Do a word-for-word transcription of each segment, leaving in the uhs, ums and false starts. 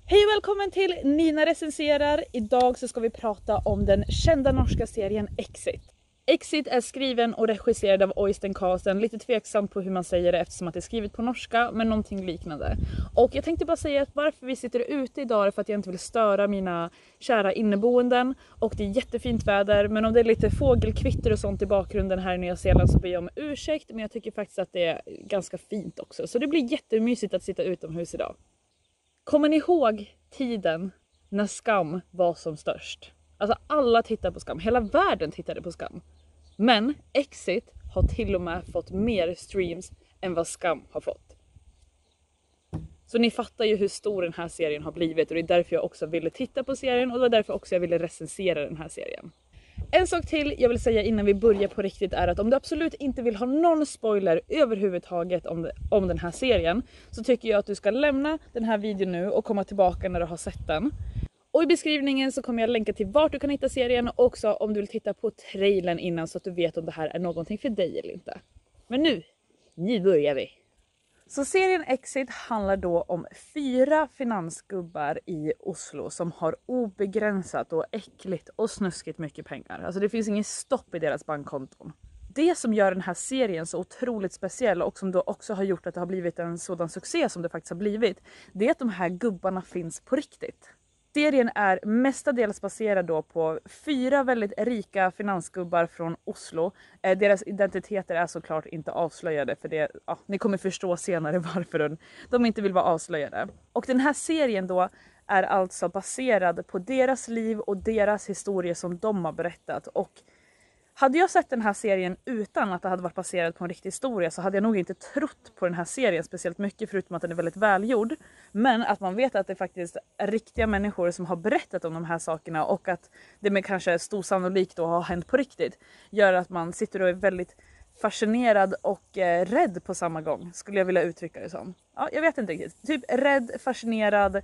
Hej och välkommen till Nina recenserar. Idag så ska vi prata om den kända norska serien Exit. Exit är skriven och regisserad av Øystein Carlsen. Lite tveksamt på hur man säger det eftersom att det är skrivet på norska, men någonting liknande. Och jag tänkte bara säga att varför vi sitter ute idag är för att jag inte vill störa mina kära inneboenden. Och det är jättefint väder, men om det är lite fågelkvitter och sånt i bakgrunden här i Nya Zeeland så ber jag om ursäkt. Men jag tycker faktiskt att det är ganska fint också. Så det blir jättemysigt att sitta utomhus idag. Kommer ni ihåg tiden när Skam var som störst? Alltså alla tittar på Skam, hela världen tittade på Skam. Men Exit har till och med fått mer streams än vad Skam har fått. Så ni fattar ju hur stor den här serien har blivit och det är därför jag också ville titta på serien och det var därför också jag ville recensera den här serien. En sak till jag vill säga innan vi börjar på riktigt är att om du absolut inte vill ha någon spoiler överhuvudtaget om, det, om den här serien så tycker jag att du ska lämna den här videon nu och komma tillbaka när du har sett den. Och i beskrivningen så kommer jag länka till vart du kan hitta serien och också om du vill titta på trailern innan så att du vet om det här är någonting för dig eller inte. Men nu, nu börjar vi! Så serien Exit handlar då om fyra finansgubbar i Oslo som har obegränsat och äckligt och snuskigt mycket pengar. Alltså det finns ingen stopp i deras bankkonton. Det som gör den här serien så otroligt speciell och som då också har gjort att det har blivit en sådan succé som det faktiskt har blivit, det är att de här gubbarna finns på riktigt. Serien är mestadels baserad då på fyra väldigt rika finansgubbar från Oslo. Eh, deras identiteter är såklart inte avslöjade för det, ja, ni kommer förstå senare varför de, de inte vill vara avslöjade. Och den här serien då är alltså baserad på deras liv och deras historia som de har berättat. Och hade jag sett den här serien utan att det hade varit baserad på en riktig historia så hade jag nog inte trott på den här serien speciellt mycket förutom att den är väldigt välgjord. Men att man vet att det faktiskt är riktiga människor som har berättat om de här sakerna och att det med kanske stor sannolikhet då har hänt på riktigt gör att man sitter och är väldigt fascinerad och eh, rädd på samma gång, skulle jag vilja uttrycka det som. Ja, jag vet inte riktigt. Typ rädd, fascinerad,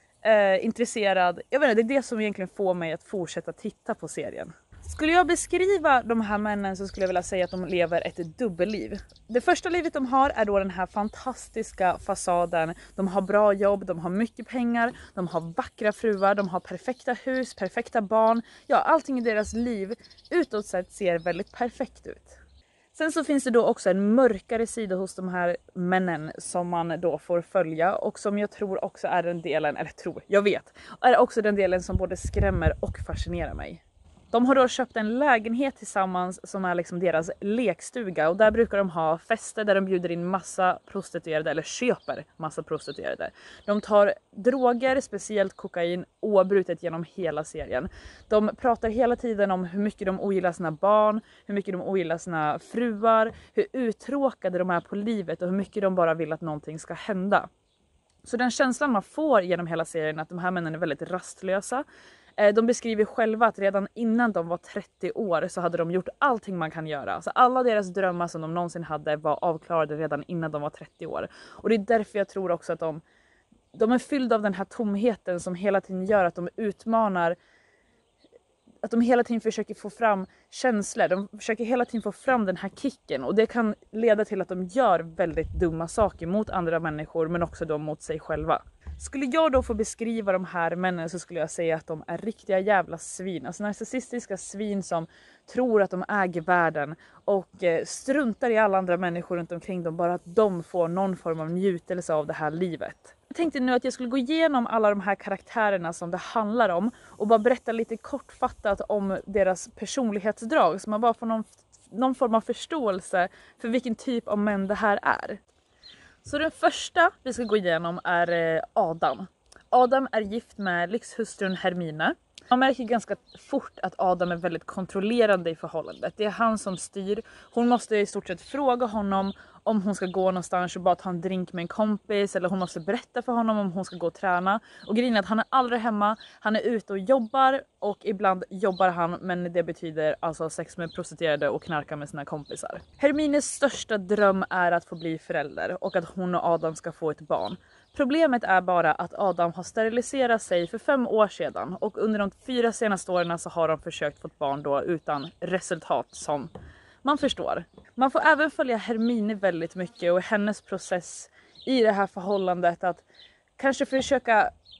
eh, intresserad. Jag vet inte, det är det som egentligen får mig att fortsätta titta på serien. Skulle jag beskriva de här männen så skulle jag vilja säga att de lever ett dubbelliv. Det första livet de har är då den här fantastiska fasaden. De har bra jobb, de har mycket pengar, de har vackra fruar, de har perfekta hus, perfekta barn. Ja, allting i deras liv utåt sett ser väldigt perfekt ut. Sen så finns det då också en mörkare sida hos de här männen som man då får följa och som jag tror också är den delen, eller tror, jag vet, är också den delen som både skrämmer och fascinerar mig. De har då köpt en lägenhet tillsammans som är liksom deras lekstuga och där brukar de ha fester där de bjuder in massa prostituerade eller köper massa prostituerade. De tar droger, speciellt kokain, oavbrutet genom hela serien. De pratar hela tiden om hur mycket de ogillar sina barn, hur mycket de ogillar sina fruar, hur uttråkade de är på livet och hur mycket de bara vill att någonting ska hända. Så den känslan man får genom hela serien är att de här männen är väldigt rastlösa. De beskriver själva att redan innan de var trettio år så hade de gjort allting man kan göra. Alltså alla deras drömmar som de någonsin hade var avklarade redan innan de var trettio år. Och det är därför jag tror också att de, de är fyllda av den här tomheten som hela tiden gör att de utmanar. Att de hela tiden försöker få fram känslor. De försöker hela tiden få fram den här kicken. Och det kan leda till att de gör väldigt dumma saker mot andra människor men också då mot sig själva. Skulle jag då få beskriva de här männen så skulle jag säga att de är riktiga jävla svin. Alltså narcissistiska svin som tror att de äger världen och eh, struntar i alla andra människor runt omkring dem. Bara att de får någon form av njutelse av det här livet. Jag tänkte nu att jag skulle gå igenom alla de här karaktärerna som det handlar om och bara berätta lite kortfattat om deras personlighetsdrag så man bara får någon, någon form av förståelse för vilken typ av män det här är. Så den första vi ska gå igenom är Adam. Adam är gift med lyxhustrun Hermine. Man märker ganska fort att Adam är väldigt kontrollerande i förhållandet. Det är han som styr. Hon måste i stort sett fråga honom om hon ska gå någonstans och bara ta en drink med en kompis. Eller hon måste berätta för honom om hon ska gå och träna. Och grejen är att han är aldrig hemma. Han är ute och jobbar och ibland jobbar han. Men det betyder alltså sex med prostituerade och knarka med sina kompisar. Hermines största dröm är att få bli förälder och att hon och Adam ska få ett barn. Problemet är bara att Adam har steriliserat sig för fem år sedan och under de fyra senaste åren så har de försökt få barn då utan resultat som man förstår. Man får även följa Hermine väldigt mycket och hennes process i det här förhållandet att kanske försöka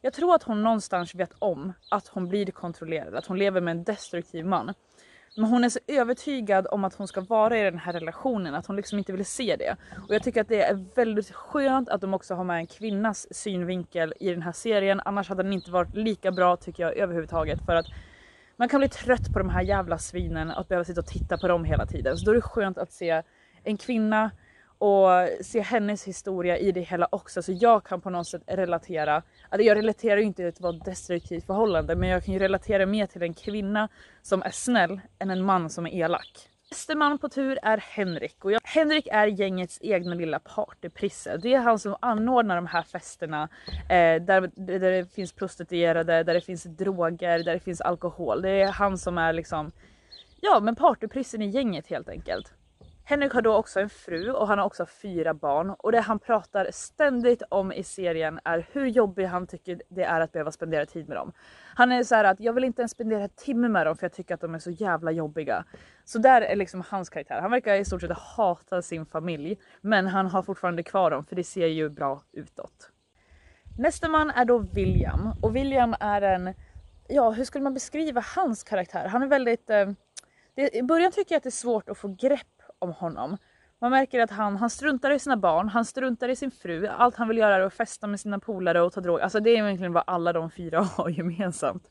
Jag tror att hon någonstans vet om att hon blir kontrollerad, att hon lever med en destruktiv man. Men hon är så övertygad om att hon ska vara i den här relationen att hon liksom inte vill se det. Och jag tycker att det är väldigt skönt att de också har med en kvinnas synvinkel i den här serien. Annars hade den inte varit lika bra tycker jag överhuvudtaget, för att man kan bli trött på de här jävla svinen att behöva sitta och titta på dem hela tiden. Så då är det skönt att se en kvinna och se hennes historia i det hela också. Så jag kan på något sätt relatera. Alltså jag relaterar ju inte till att vara ett destruktivt förhållande, men jag kan ju relatera mer till en kvinna som är snäll än en man som är elak. Nästa man på tur är Henrik. Och jag, Henrik är gängets egna lilla partyprisse. Det är han som anordnar de här festerna eh, där, där det finns prostituerade, där det finns droger, där det finns alkohol. Det är han som är liksom, ja men partyprissen i gänget helt enkelt. Henrik har då också en fru och han har också fyra barn. Och det han pratar ständigt om i serien är hur jobbig han tycker det är att behöva spendera tid med dem. Han är så här att jag vill inte ens spendera en timme med dem för jag tycker att de är så jävla jobbiga. Så där är liksom hans karaktär. Han verkar i stort sett hata sin familj. Men han har fortfarande kvar dem för det ser ju bra utåt. Nästa man är då William. Och William är en, ja hur skulle man beskriva hans karaktär? Han är väldigt, eh, det, i början tycker jag att det är svårt att få grepp om honom. Man märker att han, han struntar i sina barn, han struntar i sin fru. Allt han vill göra är att festa med sina polare och ta droger. Alltså det är egentligen vad alla de fyra har gemensamt.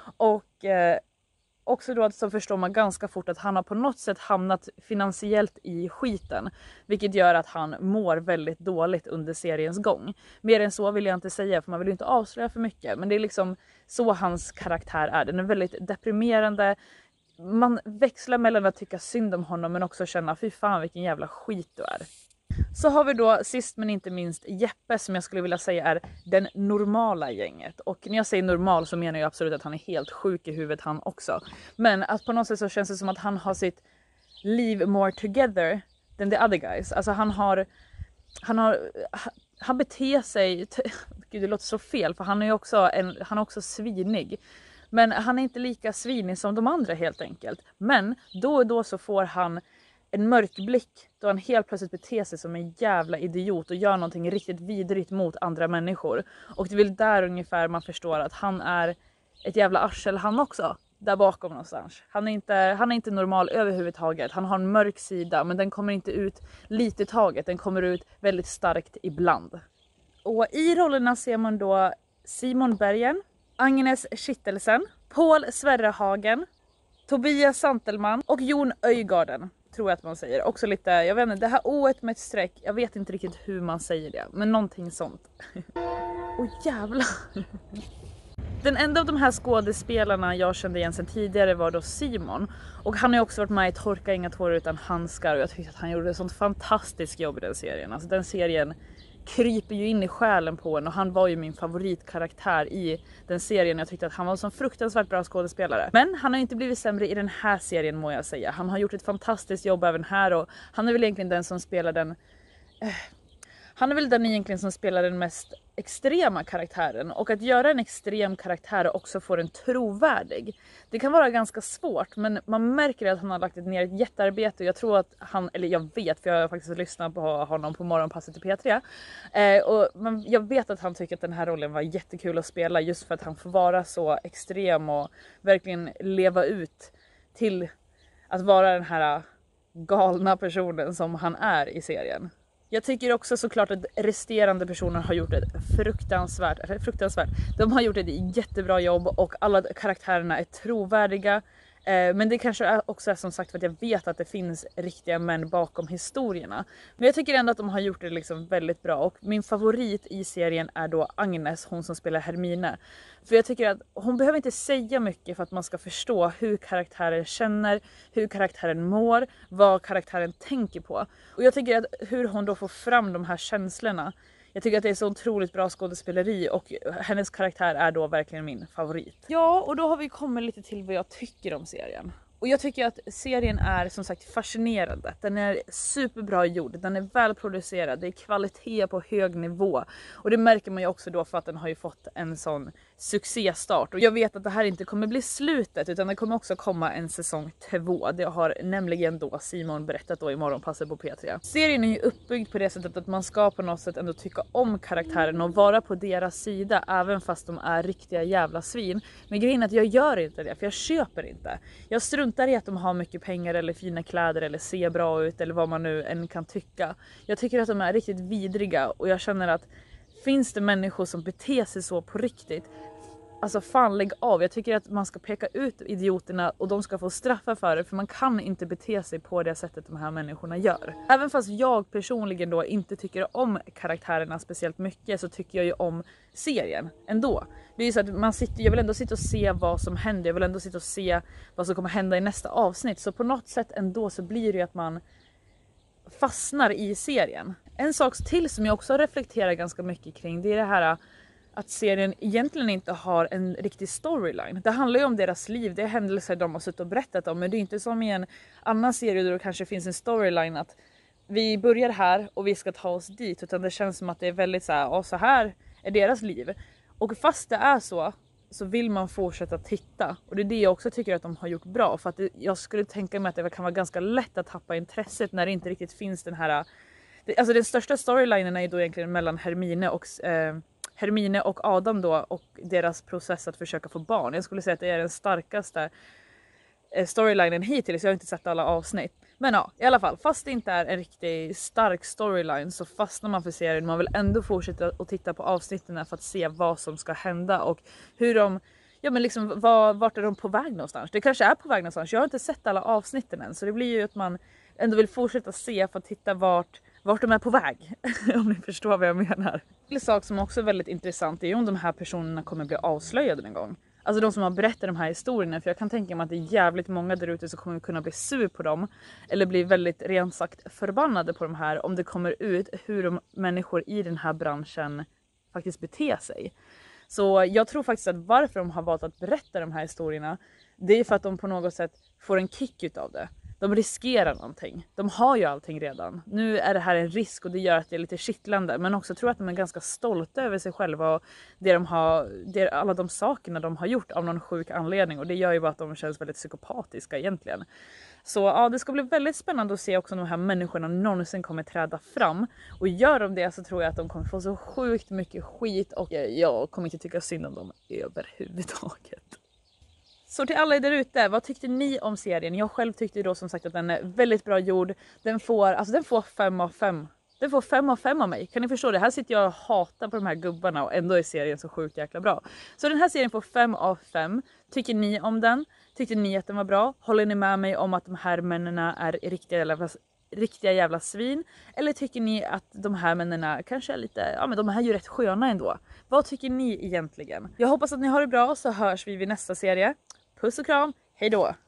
Och eh, också då så förstår man ganska fort att han har på något sätt hamnat finansiellt i skiten. Vilket gör att han mår väldigt dåligt under seriens gång. Mer än så vill jag inte säga för man vill ju inte avslöja för mycket. Men det är liksom så hans karaktär är. Den är väldigt deprimerande. Man växlar mellan att tycka synd om honom men också känna fy fan vilken jävla skit du är. Så har vi då sist men inte minst Jeppe som jag skulle vilja säga är den normala gänget. Och när jag säger normal så menar jag absolut att han är helt sjuk i huvudet han också. Men att på något sätt så känns det som att han har sitt liv more together than the other guys. Alltså han har, han har, han beter sig, gud det låter så fel för han är ju också, en, han är också svinig. Men han är inte lika svinig som de andra helt enkelt. Men då och då så får han en mörk blick då han helt plötsligt beter sig som en jävla idiot och gör någonting riktigt vidrigt mot andra människor. Och det är väl där ungefär man förstår att han är ett jävla arsel han också. Där bakom någonstans. Han är inte, han är inte normal överhuvudtaget. Han har en mörk sida men den kommer inte ut lite taget. Den kommer ut väldigt starkt ibland. Och i rollerna ser man då Simon Bergen, Agnes Kittelsen, Paul Sverrehagen, Tobias Santelman och Jon Öjgarden, tror jag att man säger. Också lite, jag vet inte, det här oet med ett streck, jag vet inte riktigt hur man säger det, men någonting sånt. Åh jävlar! Den enda av de här skådespelarna jag kände igen sedan tidigare var då Simon. Och han har ju också varit med i Torka inga tårar utan handskar och jag tyckte att han gjorde ett sånt fantastiskt jobb i den serien. Alltså den serien kryper ju in i själen på en och han var ju min favoritkaraktär i den serien. Jag tyckte att han var en sån fruktansvärt bra skådespelare. Men han har inte blivit sämre i den här serien må jag säga. Han har gjort ett fantastiskt jobb även här och han är väl egentligen den som spelar den... Eh, han är väl den egentligen som spelar den mest extrema karaktären. Och att göra en extrem karaktär och också få den trovärdig. Det kan vara ganska svårt men man märker att han har lagt ner ett jättearbete. Och jag tror att han, eller jag vet för jag har faktiskt lyssnat på honom på morgonpasset i P tre. Eh, och man, jag vet att han tycker att den här rollen var jättekul att spela just för att han får vara så extrem och verkligen leva ut till att vara den här galna personen som han är i serien. Jag tycker också såklart att resterande personer har gjort ett fruktansvärt, fruktansvärt. De har gjort ett jättebra jobb och alla karaktärerna är trovärdiga. Men det kanske också är som sagt för att jag vet att det finns riktiga män bakom historierna. Men jag tycker ändå att de har gjort det liksom väldigt bra. Och min favorit i serien är då Agnes, hon som spelar Hermine. För jag tycker att hon behöver inte säga mycket för att man ska förstå hur karaktären känner, hur karaktären mår, vad karaktären tänker på. Och jag tycker att hur hon då får fram de här känslorna. Jag tycker att det är så otroligt bra skådespeleri och hennes karaktär är då verkligen min favorit. Ja, och då har vi kommit lite till vad jag tycker om serien. Och jag tycker att serien är som sagt fascinerande. Den är superbra gjord, den är välproducerad, det är kvalitet på hög nivå. Och det märker man ju också då för att den har ju fått en sån succéstart. Och jag vet att det här inte kommer bli slutet utan det kommer också komma en säsong två. Det har nämligen då Simon berättat då i Morgonpasset på P tre. Serien är ju uppbyggd på det sättet att man ska på något sätt ändå tycka om karaktären och vara på deras sida även fast de är riktiga jävla svin. Men grejen är att jag gör inte det för jag köper inte. Jag struntar i att de har mycket pengar eller fina kläder eller ser bra ut eller vad man nu än kan tycka. Jag tycker att de är riktigt vidriga och jag känner att finns det människor som beter sig så på riktigt, alltså fan lägg av. Jag tycker att man ska peka ut idioterna och de ska få straffa för det för man kan inte bete sig på det sättet de här människorna gör. Även fast jag personligen då inte tycker om karaktärerna speciellt mycket så tycker jag ju om serien ändå. Det är ju så att man sitter, jag vill ändå sitta och se vad som händer, jag vill ändå sitta och se vad som kommer hända i nästa avsnitt. Så på något sätt ändå så blir det ju att man fastnar i serien. En sak till som jag också reflekterar ganska mycket kring, det är det här att serien egentligen inte har en riktig storyline. Det handlar ju om deras liv, det är händelser de har suttit och berättat om. Men det är inte som i en annan serie där det kanske finns en storyline att vi börjar här och vi ska ta oss dit. Utan det känns som att det är väldigt så här, ja, så här är deras liv. Och fast det är så, så vill man fortsätta titta. Och det är det jag också tycker att de har gjort bra. För att det, jag skulle tänka mig att det kan vara ganska lätt att tappa intresset när det inte riktigt finns den här... Det, alltså den största storylinen är ju då egentligen mellan Hermine och... Eh, Hermine och Adam då och deras process att försöka få barn. Jag skulle säga att det är den starkaste storylinen hittills. Jag har inte sett alla avsnitt. Men ja, i alla fall. Fast det inte är en riktigt stark storyline så fastnar man för serien. Man vill ändå fortsätta att titta på avsnitten för att se vad som ska hända och hur de... Ja men liksom, var, vart är de på väg någonstans? Det kanske är på väg någonstans. Jag har inte sett alla avsnitten än. Så det blir ju att man ändå vill fortsätta se för att titta vart... vart de är på väg, om ni förstår vad jag menar. En sak som också är väldigt intressant är ju om de här personerna kommer bli avslöjade en gång. Alltså de som har berättat de här historierna, för jag kan tänka mig att det är jävligt många där ute som kommer kunna bli sur på dem. Eller bli väldigt rent sagt förbannade på de här om det kommer ut hur de människor i den här branschen faktiskt beter sig. Så jag tror faktiskt att varför de har valt att berätta de här historierna, det är för att de på något sätt får en kick utav det. De riskerar någonting. De har ju allting redan. Nu är det här en risk och det gör att det är lite kittlande. Men också tror jag att de är ganska stolta över sig själva och det de har, det, alla de sakerna de har gjort av någon sjuk anledning. Och det gör ju bara att de känns väldigt psykopatiska egentligen. Så ja, det ska bli väldigt spännande att se också om de här människorna någonsin kommer träda fram. Och gör de det så tror jag att de kommer få så sjukt mycket skit och jag kommer inte tycka synd om dem överhuvudtaget. Så till alla där ute, vad tyckte ni om serien? Jag själv tyckte då som sagt att den är väldigt bra gjord. Den får, alltså den får fem av fem. Den får fem av fem av mig. Kan ni förstå det? Här sitter jag och hatar på de här gubbarna och ändå är serien så sjukt jäkla bra. Så den här serien får fem av fem. Tycker ni om den? Tyckte ni att den var bra? Håller ni med mig om att de här männen är riktiga jävla, riktiga jävla svin? Eller tycker ni att de här männen kanske är lite, ja men de här är ju rätt sköna ändå. Vad tycker ni egentligen? Jag hoppas att ni har det bra så hörs vi vid nästa serie. Puss och kram, hej då!